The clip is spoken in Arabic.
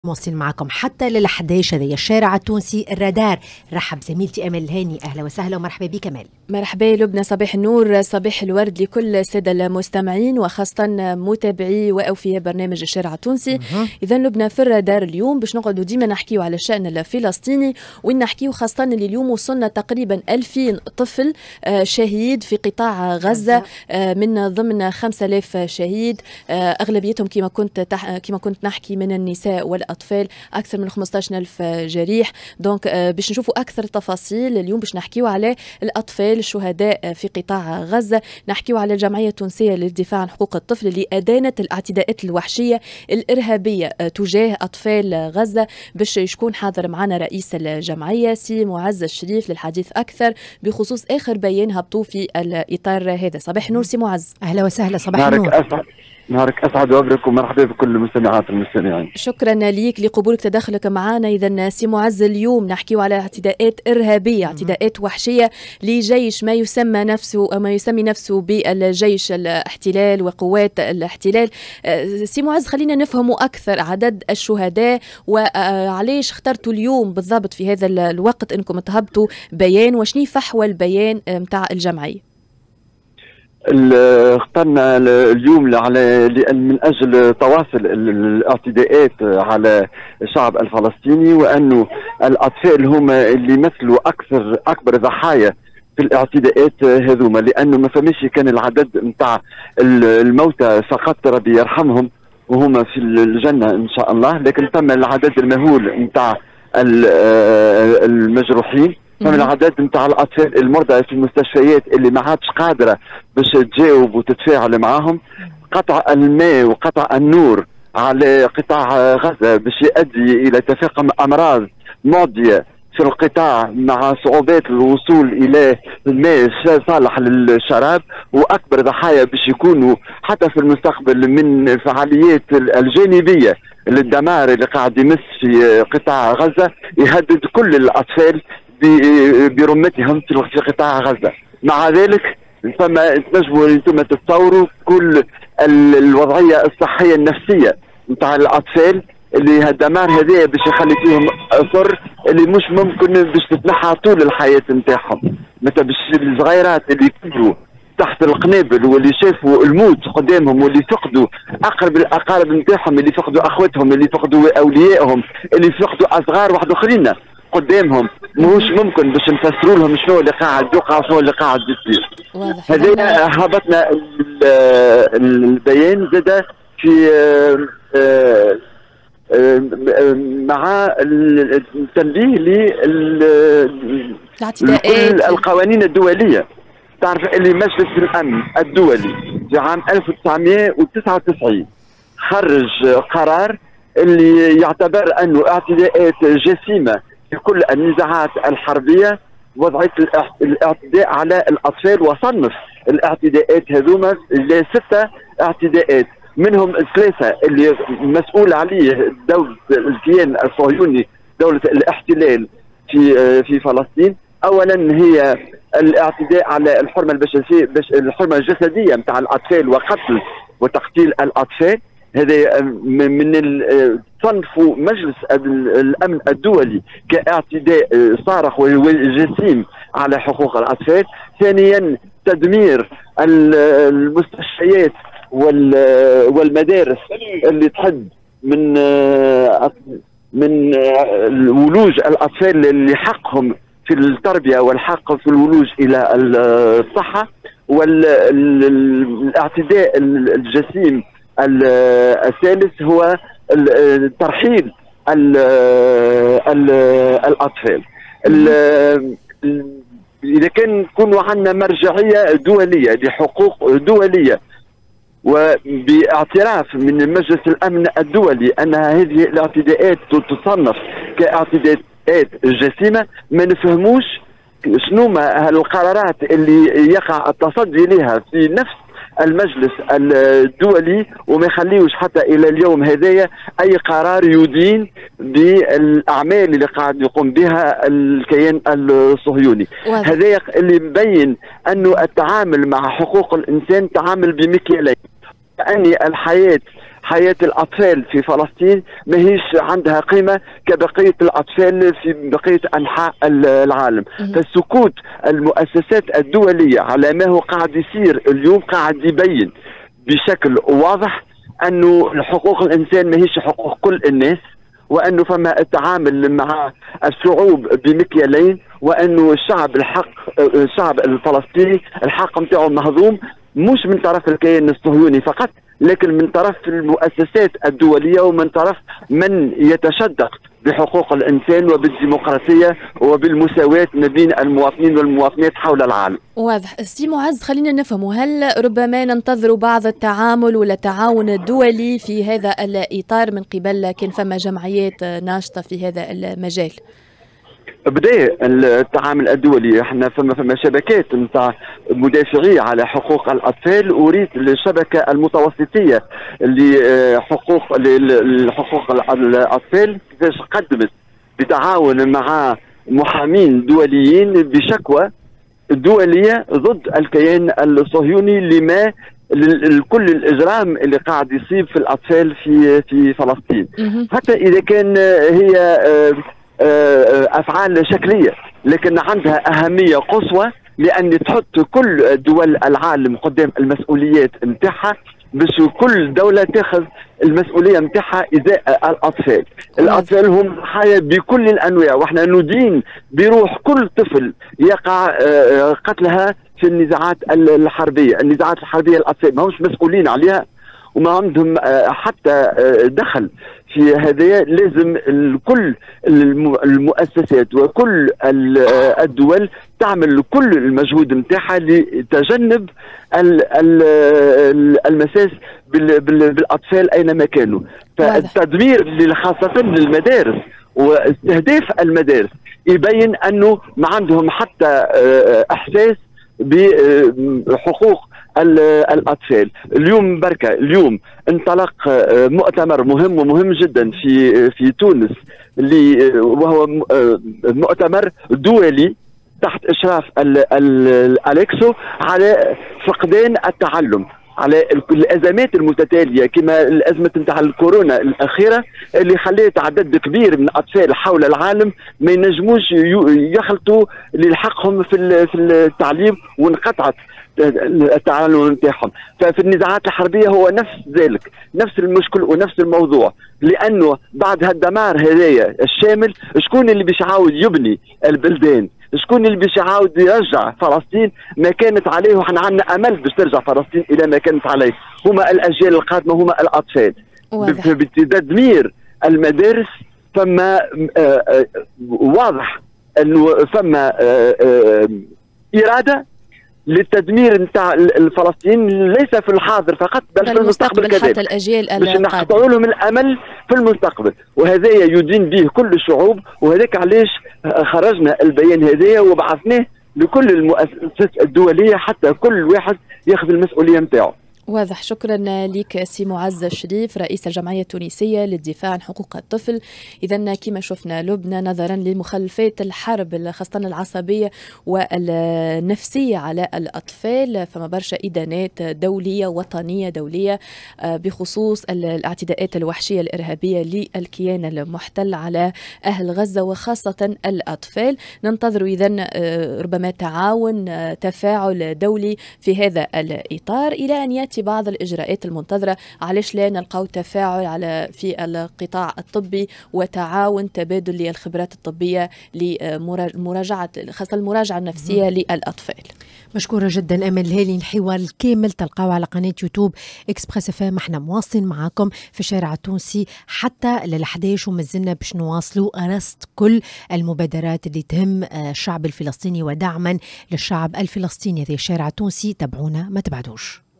موصل معكم حتى لل11 هذايا الشارع التونسي الرادار. رحب زميلتي امل الهاني، اهلا وسهلا ومرحبا بك امل. مرحبا لبنى، صباح النور، صباح الورد لكل الساده المستمعين وخاصه متابعي واوفياء برنامج الشارع التونسي. اذا لبنى في الرادار اليوم باش نقعدوا ديما نحكيو على الشان الفلسطيني، وين نحكيو خاصه اللي اليوم وصلنا تقريبا 2000 طفل شهيد في قطاع غزه، من ضمن 5000 شهيد، اغلبيتهم كما كنت نحكي من النساء والأطفال، أكثر من 15,000 جريح. دونك باش نشوفوا أكثر تفاصيل اليوم، باش نحكيوا على الأطفال الشهداء في قطاع غزة، نحكيوا على الجمعية التونسية للدفاع عن حقوق الطفل اللي أدانت الاعتداءات الوحشية الإرهابية تجاه أطفال غزة. باش يكون حاضر معنا رئيس الجمعية سي معز الشريف للحديث أكثر بخصوص آخر بيان هبطوه في الإطار هذا. صباح النور سي معز. أهلا وسهلا، صباح النور. نهارك أسعد وأبرك ومرحبا بكل المستمعات والمستمعين. شكرا ليك لقبولك تدخلك معنا. إذا سي معز، اليوم نحكيو على اعتداءات إرهابية، اعتداءات وحشية لجيش ما يسمى نفسه أو ما يسمي نفسه بالجيش الاحتلال وقوات الاحتلال. سي معز، خلينا نفهموا أكثر عدد الشهداء وعليش اخترتوا اليوم بالضبط في هذا الوقت أنكم تهبطوا بيان، وشني فحوى البيان متاع الجمعية؟ اخترنا اليوم لأن من أجل تواصل الاعتداءات على الشعب الفلسطيني، وأنه الأطفال هم اللي يمثلوا أكبر ضحايا في الاعتداءات هذوما، لأنه ما فماش كان العدد نتاع الموتى فقط ربي يرحمهم وهم في الجنة إن شاء الله، لكن تم العدد المهول نتاع المجروحين، من العدد نتاع الاطفال المرضى في المستشفيات اللي ما عادش قادره باش تجاوب وتتفاعل معاهم. قطع الماء وقطع النور على قطاع غزه باش يؤدي الى تفاقم امراض معديه في القطاع، مع صعوبات الوصول الى الماء صالح للشراب، واكبر ضحايا باش يكونوا حتى في المستقبل من الفعاليات الجانبيه للدمار اللي قاعد يمس في قطاع غزه، يهدد كل الاطفال برمتهم في قطاع غزة. مع ذلك فما تنجموا انتم تتصوروا كل الوضعية الصحية النفسية نتاع الأطفال اللي هالدمار هذايا باش يخلي فيهم أثر اللي مش ممكن باش تتنحى طول الحياة نتاعهم. متى باش الصغيرات اللي كبروا تحت القنابل واللي شافوا الموت قدامهم، واللي فقدوا أقرب الأقارب نتاعهم، اللي فقدوا أخواتهم، اللي فقدوا أوليائهم، اللي فقدوا أصغار واحد آخرين قدامهم، مش ممكن باش نفسروا لهم شنو اللي قاعد يوقع شنو اللي قاعد يصير. هذا هبطنا البيان زاد في مع التنبيه لكل القوانين الدولية. تعرف اللي مجلس الأمن الدولي في عام 1999 خرج قرار اللي يعتبر أنه اعتداءات جسيمة في كل النزاعات الحربية وضعية الاعتداء على الأطفال، وصنف الاعتداءات هذوما ل 6 اعتداءات، منهم 3 اللي مسؤول عليه دولة الكيان الصهيوني، دولة الاحتلال في فلسطين. أولا هي الاعتداء على الحرمة البشرية، الحرمة الجسدية نتاع الأطفال وقتل وتقتيل الأطفال. هذا من صنف مجلس الأمن الدولي كاعتداء صارخ وجسيم على حقوق الأطفال. ثانيا تدمير المستشفيات والمدارس اللي تحد من ولوج الأطفال اللي حقهم في التربية والحق في الولوج إلى الصحة. والاعتداء الجسيم الثالث هو ترحيل الأطفال. إذا كان نكونوا عندنا مرجعية دولية لحقوق دولية وباعتراف من مجلس الأمن الدولي أن هذه الاعتداءات تصنف كاعتداءات جسيمة، ما نفهموش شنو ما القرارات اللي يقع التصدي لها في نفس المجلس الدولي، وما يخليوش حتى الى اليوم هذايا اي قرار يدين بالاعمال اللي قاعد يقوم بها الكيان الصهيوني. هذايا اللي مبين انه التعامل مع حقوق الانسان تعامل بمكيالين، يعني الحياه حياة الأطفال في فلسطين ماهيش عندها قيمة كبقية الأطفال في بقية أنحاء العالم. فالسكوت المؤسسات الدولية على ما هو قاعد يصير اليوم قاعد يبين بشكل واضح أنه حقوق الإنسان ماهيش حقوق كل الناس، وأنه فما التعامل مع الشعوب بمكيالين، وأنه الشعب الفلسطيني الحق نتاعو مهضوم مش من طرف الكيان الصهيوني فقط، لكن من طرف المؤسسات الدولية ومن طرف من يتشدق بحقوق الإنسان وبالديمقراطية وبالمساواة ما بين المواطنين والمواطنات حول العالم. واضح. سي معز، خلينا نفهم، هل ربما ننتظر بعض التعامل ولا التعاون الدولي في هذا الإطار من قبل كان فما جمعيات ناشطة في هذا المجال؟ بدأ التعامل الدولي، احنا فما شبكات نتاع مدافعي على حقوق الاطفال، اريد الشبكه المتوسطيه لحقوق الاطفال كيفاش قدمت بتعاون مع محامين دوليين بشكوى دوليه ضد الكيان الصهيوني لما كل الاجرام اللي قاعد يصيب في الاطفال في فلسطين، حتى اذا كان هي أفعال شكلية، لكن عندها أهمية قصوى لأن تحط كل دول العالم قدام المسؤوليات متاعها، باش كل دولة تاخذ المسؤولية متاعها إزاء الأطفال. الأطفال هم ضحايا بكل الأنواع، وإحنا ندين بروح كل طفل يقع قتلها في النزاعات الحربية. النزاعات الحربية الأطفال ما همش مسؤولين عليها وما عندهم حتى دخل في هذا. لازم كل المؤسسات وكل الدول تعمل كل المجهود نتاعها لتجنب المساس بالاطفال اينما كانوا. فالتدمير خاصه للمدارس واستهداف المدارس يبين انه ما عندهم حتى احساس بحقوق الأطفال. اليوم بركة اليوم انطلق مؤتمر مهم جدا في تونس، وهو مؤتمر دولي تحت إشراف الأليكسو على فقدان التعلم، على الازمات المتتاليه كما الازمه نتاع الكورونا الاخيره اللي خلت عدد كبير من الاطفال حول العالم ما ينجموش يخلطوا لحقهم في التعليم، وانقطعت التعلم نتاعهم. ففي النزاعات الحربيه هو نفس ذلك، نفس المشكل ونفس الموضوع، لانه بعد هالدمار هذايا الشامل شكون اللي باش يعاود يبني البلدان؟ شكون اللي باش يعاود يرجع فلسطين ما كانت عليه؟ وحنا عندنا امل باش ترجع فلسطين الى ما كانت عليه. هما الاجيال القادمه، هما الاطفال. بتدمير المدارس فما واضح انه فما اراده للتدمير نتاع الفلسطينيين، ليس في الحاضر فقط بل في المستقبل كذلك، حتى الاجيال باش نحطوا لهم الامل في المستقبل. وهذا يدين به كل الشعوب، وهذاك علاش خرجنا البيان هذايا وبعثناه لكل المؤسسات الدوليه حتى كل واحد ياخذ المسؤوليه نتاعو. واضح. شكرا لك سي معز الشريف، رئيس الجمعية التونسية للدفاع عن حقوق الطفل. إذا كما شفنا لبنى نظرا لمخلفات الحرب خاصة العصبية والنفسية على الأطفال، فما برشا إدانات دولية وطنية دولية بخصوص الاعتداءات الوحشية الإرهابية للكيان المحتل على أهل غزة وخاصة الأطفال. ننتظر إذا ربما تعاون تفاعل دولي في هذا الإطار إلى أن يأتي بعض الإجراءات المنتظرة. علاش لا نلقاو تفاعل في القطاع الطبي وتعاون تبادل للخبرات الطبية لمراجعة خاصة المراجعة النفسية للأطفال. مشكورة جدا أمل الهالي. الحوار الكامل تلقاو على قناة يوتيوب إكسبريس اف ام. احنا مواصلين معاكم في الشارع التونسي حتى لل11 ومازلنا باش نواصلوا رصد كل المبادرات اللي تهم الشعب الفلسطيني ودعما للشعب الفلسطيني. هذا الشارع التونسي، تابعونا ما تبعدوش.